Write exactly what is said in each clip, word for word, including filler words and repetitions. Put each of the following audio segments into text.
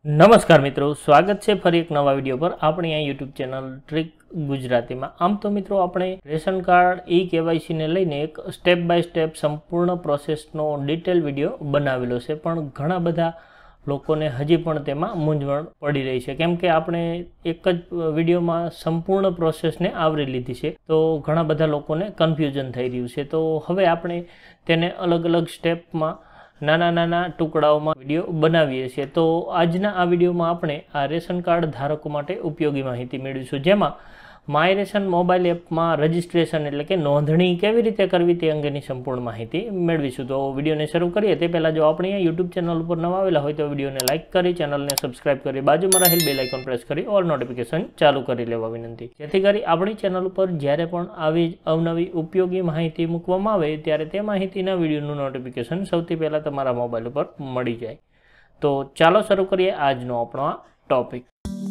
નમસ્કાર મિત્રો, સ્વાગત છે ફરી એક નવા વિડીયો પર આપણી આ યુટ્યુબ ચેનલ ટ્રીક ગુજરાતીમાં। આમ તો મિત્રો આપણે રેશન કાર્ડ ઈ કેવાયસી ને લઈને એક સ્ટેપ બાય સ્ટેપ સંપૂર્ણ પ્રોસેસનો ડિટેલ વિડીયો બનાવેલો છે, પણ ઘણા બધા લોકોને હજી પણ તેમાં મૂંઝવણ પડી રહી છે, કેમ કે આપણે એક જ વિડીયોમાં સંપૂર્ણ પ્રોસેસને આવરી લીધી છે, તો ઘણા બધા લોકોને કન્ફ્યુઝન થઈ રહ્યું છે। તો હવે આપણે તેને અલગ અલગ સ્ટેપમાં નાના નાના ટુકડાઓમાં વિડીયો બનાવીએ છીએ। તો આજના આ વિડીયોમાં આપણે આ રેશન કાર્ડ ધારકો માટે ઉપયોગી માહિતી મેળવીશું, જેમાં માય રેશન મોબાઈલ એપમાં રજિસ્ટ્રેશન એટલે કે નોંધણી કેવી રીતે કરવી તે અંગેની સંપૂર્ણ માહિતી મેળવીશું। તો વિડીયોને શરૂ કરીએ તે પહેલાં જો આપણી આ યુટ્યુબ ચેનલ ઉપર નવા આવેલા હોય તો વિડીયોને લાઇક કરી, ચેનલને સબસ્ક્રાઇબ કરી, બાજુમાં રહેલ બેલ આઇકોન પ્રેસ કરી ઓલ નોટિફિકેશન ચાલુ કરી લેવા વિનંતી, જેથી કરી આપણી ચેનલ ઉપર જ્યારે પણ આવી અવનવી ઉપયોગી માહિતી મૂકવામાં આવે ત્યારે તે માહિતીના વિડીયોનું નોટિફિકેશન સૌથી પહેલાં તમારા મોબાઈલ ઉપર મળી જાય। તો ચાલો શરૂ કરીએ આજનો આપણો આ ટોપિક।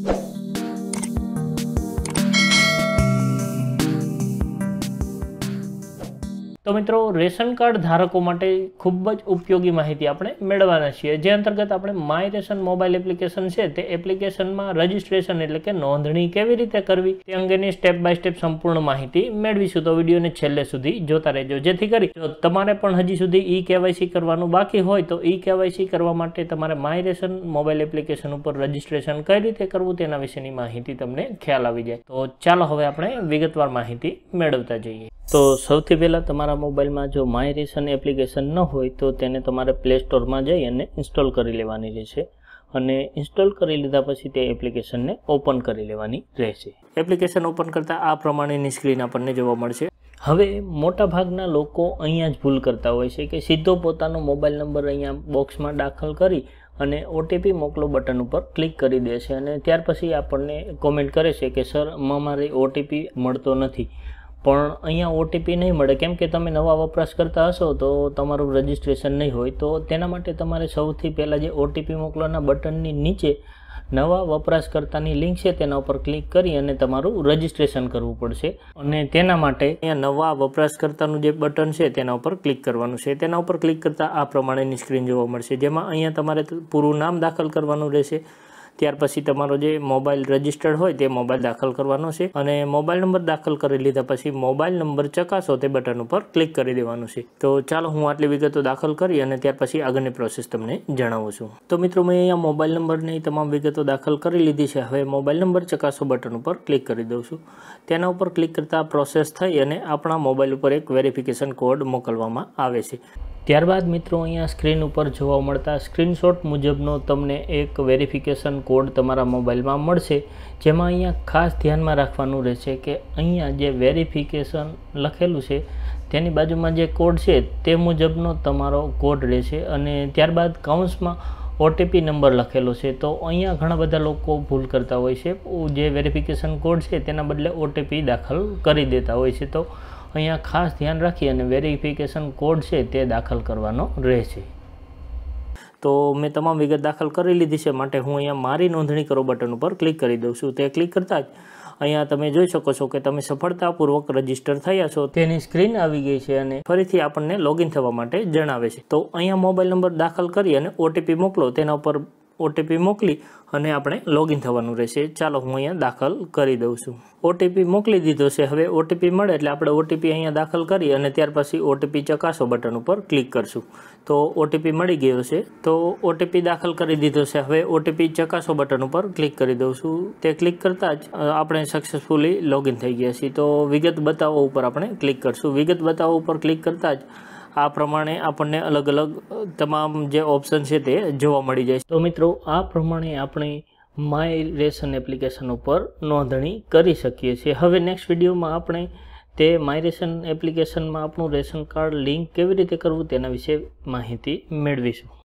તો મિત્રો, રેશન કાર્ડ ધારકો માટે ખૂબ જ ઉપયોગી માહિતી આપણે મેળવવાના છીએ, જે અંતર્ગત આપણે માય રેશન મોબાઈલ એપ્લિકેશન છે તે એપ્લિકેશનમાં રજિસ્ટ્રેશન એટલે કે નોંધણી કેવી રીતે કરવી તે અંગેની સ્ટેપ બાય સ્ટેપ સંપૂર્ણ માહિતી મેળવીશું। તો વિડીયોને છેલ્લે સુધી જોતા રહેજો, જેથી કરી જો તમારે પણ હજી સુધી ઈ કેવાયસી કરવાનું બાકી હોય તો ઈ કેવાયસી કરવા માટે તમારે માય રેશન મોબાઈલ એપ્લિકેશન ઉપર રજિસ્ટ્રેશન કઈ રીતે કરવું તેના વિશેની માહિતી તમને ખ્યાલ આવી જાય। તો ચાલો હવે આપણે વિગતવાર માહિતી મેળવતા જઈએ। તો સૌથી પહેલાં તમારા મોબાઈલમાં જો માય રેશન એપ્લિકેશન ન હોય તો તેને તમારે પ્લે સ્ટોરમાં જઈ અને ઇન્સ્ટોલ કરી લેવાની રહેશે, અને ઇન્સ્ટોલ કરી લીધા પછી તે એપ્લિકેશનને ઓપન કરી લેવાની રહેશે। એપ્લિકેશન ઓપન કરતાં આ પ્રમાણેની સ્ક્રીન આપણને જોવા મળશે। હવે મોટાભાગના લોકો અહીંયા જ ભૂલ કરતા હોય છે કે સીધો પોતાનો મોબાઈલ નંબર અહીંયા બોક્સમાં દાખલ કરી અને ઓટીપી મોકલો બટન ઉપર ક્લિક કરી દે છે, અને ત્યાર પછી આપણને કોમેન્ટ કરે છે કે સર અમારે ઓટીપી મળતો નથી। પણ અહીંયા ઓટીપી નહીં મળે, કેમ કે તમે નવા વપરાશ કરતા હશો તો તમારું રજિસ્ટ્રેશન નહીં હોય। તો તેના માટે તમારે સૌથી પહેલાં જે ઓટીપી મોકલવાના બટનની નીચે નવા વપરાશકર્તાની લિંક છે તેના ઉપર ક્લિક કરી અને તમારું રજિસ્ટ્રેશન કરવું પડશે, અને તેના માટે અહીંયા નવા વપરાશકર્તાનું જે બટન છે તેના ઉપર ક્લિક કરવાનું છે। તેના ઉપર ક્લિક કરતાં આ પ્રમાણેની સ્ક્રીન જોવા મળશે, જેમાં અહીંયા તમારે પૂરું નામ દાખલ કરવાનું રહેશે, ત્યાર પછી તમારો જે મોબાઈલ રજિસ્ટર્ડ હોય તે મોબાઈલ દાખલ કરવાનો છે, અને મોબાઈલ નંબર દાખલ કરી લીધા પછી મોબાઈલ નંબર ચકાસો તે બટન ઉપર ક્લિક કરી દેવાનું છે। તો ચાલો હું આટલી વિગતો દાખલ કરી અને ત્યાર પછી આગળની પ્રોસેસ તમને જણાવું છું। તો મિત્રો, મેં અહીંયા મોબાઈલ નંબરની તમામ વિગતો દાખલ કરી લીધી છે। હવે મોબાઈલ નંબર ચકાસો બટન ઉપર ક્લિક કરી દઉં છું। તેના ઉપર ક્લિક કરતાં પ્રોસેસ થઈ અને આપણા મોબાઈલ ઉપર એક વેરિફિકેશન કોડ મોકલવામાં આવે છે। ત્યારબાદ મિત્રો, અહીંયા સ્ક્રીન ઉપર જોવા મળતા સ્ક્રીનશોટ મુજબનો તમને એક વેરિફિકેશન કોડ તમારા મોબાઈલમાં મળશે, જેમાં અહીંયા ખાસ ધ્યાનમાં રાખવાનું રહેશે કે અહીંયા જે વેરિફિકેશન લખેલું છે તેની બાજુમાં જે કોડ છે તે મુજબનો તમારો કોડ રહેશે, અને ત્યારબાદ કાઉન્સમાં ઓટીપી નંબર લખેલો છે। તો અહીંયા ઘણા બધા લોકો ભૂલ કરતા હોય છે, જે વેરિફિકેશન કોડ છે તેના બદલે ઓટીપી દાખલ કરી દેતા હોય છે। તો અહીંયા ખાસ ધ્યાન રાખી અને વેરિફિકેશન કોડ છે તે દાખલ કરવાનો રહેશે। તો મેં તમામ વિગત દાખલ કરી લીધી છે, માટે હું અહીંયા મારી નોંધણી કરો બટન ઉપર ક્લિક કરી દઉં છું। તે ક્લિક કરતાં જ અહીંયા તમે જોઈ શકો છો કે તમે સફળતાપૂર્વક રજીસ્ટર થયા છો તેની સ્ક્રીન આવી ગઈ છે, અને ફરીથી આપણને લોગિન થવા માટે જણાવે છે। તો અહીંયા મોબાઈલ નંબર દાખલ કરી અને ઓટીપી મોકલો તેના ઉપર ઓટીપી મોકલી અને આપણે લોગિન થવાનું રહેશે। ચાલો હું અહીંયા દાખલ કરી દઉં છું। ઓટીપી મોકલી દીધો છે। હવે ઓટીપી મળે એટલે આપણે ઓટીપી અહીંયા દાખલ કરી અને ત્યાર પછી ઓટીપી ચકાસો બટન ઉપર ક્લિક કરશું। તો ઓટીપી મળી ગયો છે, તો ઓટીપી દાખલ કરી દીધો છે। હવે ઓટીપી ચકાસો બટન ઉપર ક્લિક કરી દઉં છું। તે ક્લિક કરતાં જ આપણે સક્સેસફુલી લોગિન થઈ ગયા છીએ। તો વિગત બતાવો ઉપર આપણે ક્લિક કરશું। વિગત બતાવો ઉપર ક્લિક કરતાં જ આ પ્રમાણે આપણને અલગ અલગ તમામ જે ઓપ્શન છે તે જોવા મળી જાય। તો મિત્રો, આ પ્રમાણે આપણે માય રેશન એપ્લિકેશન ઉપર નોંધણી કરી શકીએ છીએ। હવે નેક્સ્ટ વિડીયોમાં આપણે તે માય રેશન એપ્લિકેશનમાં આપણું રેશન કાર્ડ લિંક કેવી રીતે કરવું તેના વિશે માહિતી મેળવીશું।